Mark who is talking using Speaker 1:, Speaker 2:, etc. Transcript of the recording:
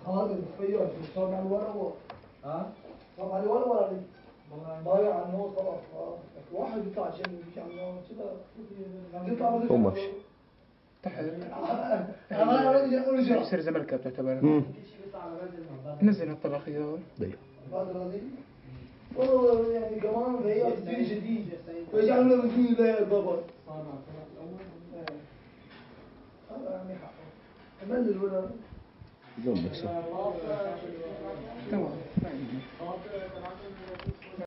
Speaker 1: هذا الخيار في صار على الورق صار على الورق ضايع عنه خلاص واحد يطلع عشان يمشي عنه كذا يطلع
Speaker 2: ومش
Speaker 3: تحت
Speaker 1: أنا
Speaker 3: يصير زملكة تعتبر نزل هالطبق خيار
Speaker 1: والله يعني كمان هي كثير جديد ويجعلوا له بدون لا يا بابا هذا يعني حقه ملل ولا
Speaker 2: بدون بس
Speaker 3: تمام